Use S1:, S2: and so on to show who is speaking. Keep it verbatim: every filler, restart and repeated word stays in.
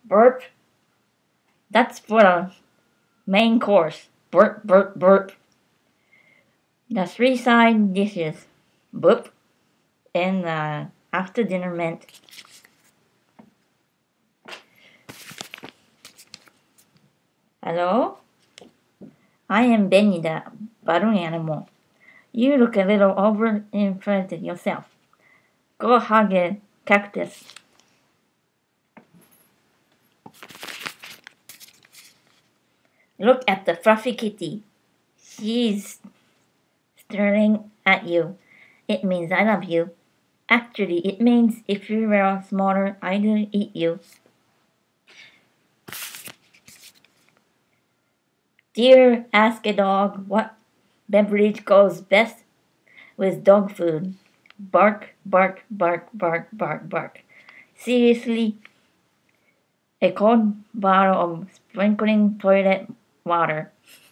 S1: Burp. That's for the main course. Burp, burp, burp. The three side dishes. Boop. And the after dinner mint. Hello? I am Benny the balloon animal. You look a little overinflated yourself. Go hug a cactus. Look at the fluffy kitty. She's staring at you. It means I love you. Actually, it means if you were smaller, I'd eat you. Dear, ask a dog what beverage goes best with dog food. Bark, bark, bark, bark, bark, bark. Seriously, a cold bottle of sprinkling toilet water.